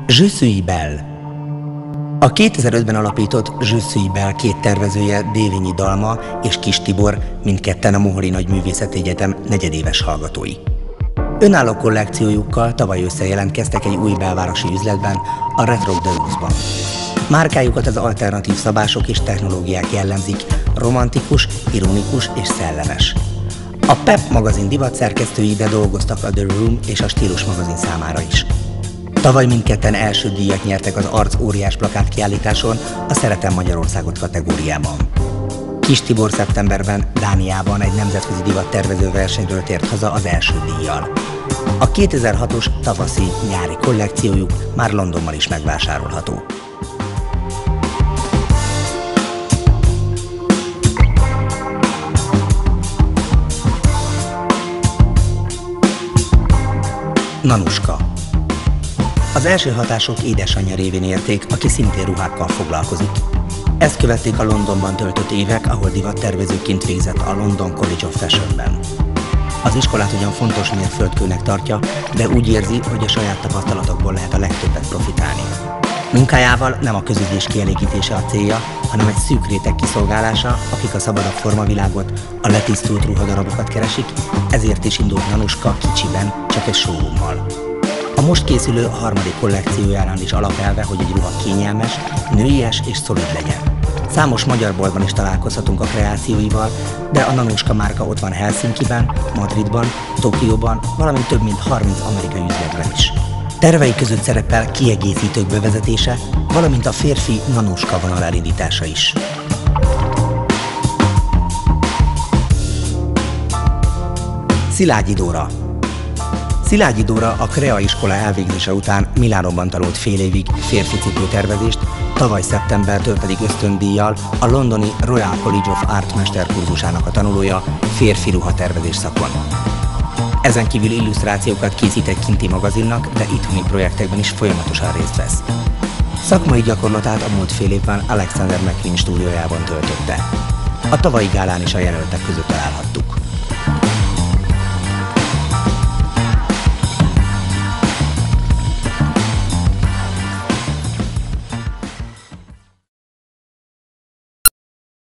Je suis belle. A 2005-ben alapított Je suis belle két tervezője, Dévényi Dalma és Kis Tibor, mindketten a Moholi Nagyművészeti Egyetem negyedéves hallgatói. Önálló kollekciójukkal tavaly össze jelentkeztek egy új belvárosi üzletben, a Retro Deluxe-ban. Márkájukat az alternatív szabások és technológiák jellemzik, romantikus, ironikus és szellemes. A Pep magazin divatszerkesztői ide dolgoztak a The Room és a Stílus magazin számára is. Tavaly mindketten első díjat nyertek az Arc óriás plakátkiállításon a Szeretem Magyarországot kategóriában. Kis Tibor szeptemberben Dániában egy nemzetközi divattervező versenyről tért haza az első díjjal. A 2006-os tavaszi-nyári kollekciójuk már Londonban is megvásárolható. Nanuska. Az első hatások édesanyja révén érték, aki szintén ruhákkal foglalkozik. Ezt követték a Londonban töltött évek, ahol divattervezőként végzett a London College of Fashionben. Az iskolát ugyan fontos mérföldkőnek tartja, de úgy érzi, hogy a saját tapasztalatokból lehet a legtöbbet profitálni. Munkájával nem a közügyés kielégítése a célja, hanem egy szűk réteg kiszolgálása, akik a szabadabb formavilágot, a letisztult ruhadarabokat keresik, ezért is indult Nanuska kicsiben, csak egy showroommal. A most készülő harmadik kollekciójánál is alapelve, hogy egy ruha kényelmes, nőies és szolid legyen. Számos magyar boltban is találkozhatunk a kreációival, de a Nanuska márka ott van Helsinkiben, Madridban, Tokióban, valamint több mint 30 amerikai üzletben is. Tervei között szerepel kiegészítők bevezetése, valamint a férfi Nanuska vonal elindítása is. Szilágyi Dóra. Szilágyi Dóra a Krea iskola elvégzése után Milánóban tanult fél évig férfi cipőtervezést, tavaly szeptembertől pedig ösztöndíjjal a londoni Royal College of Art mesterkurzusának a tanulója férfi ruhatervezés szakon. Ezen kívül illusztrációkat készít egy kinti magazinnak, de itthoni projektekben is folyamatosan részt vesz. Szakmai gyakorlatát a múlt fél évben Alexander McQueen stúdiójában töltötte. A tavalyi gálán is a jelöltek között található.